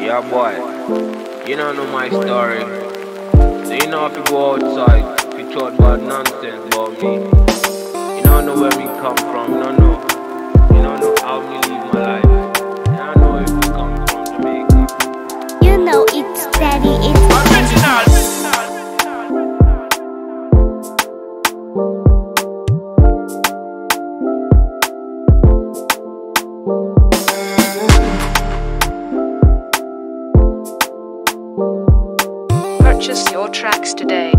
Yeah, boy. You don't know my story. So you know if you go outside, if you talk about nonsense about me. You don't know where me come from. You don't know. You don't know how me live my life. You don't know if you come from Jamaica. You know it's steady, it's original. Purchase your tracks today.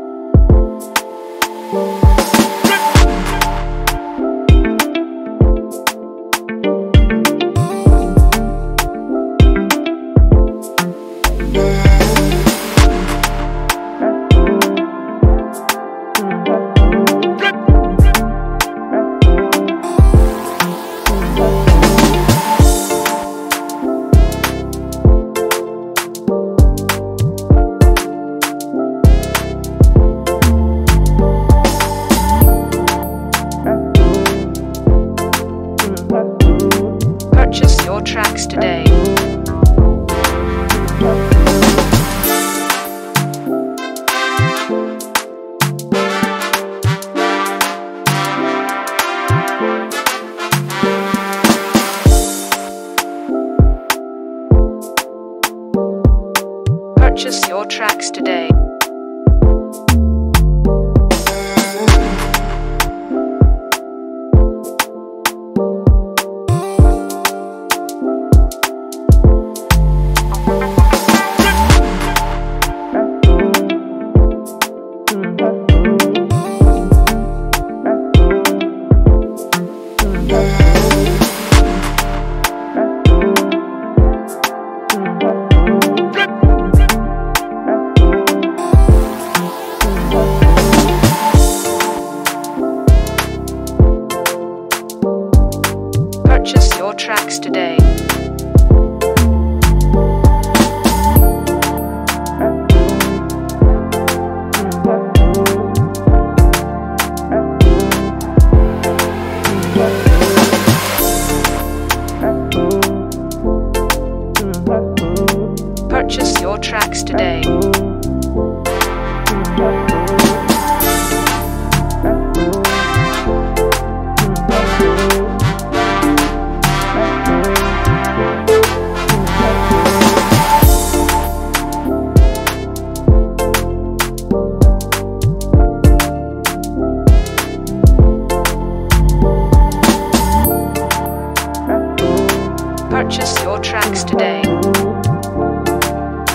Purchase your tracks today. Purchase your tracks today. Purchase your tracks today. Purchase your tracks today. Purchase your tracks today.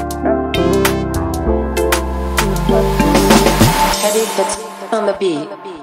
Heavy hits on the beat.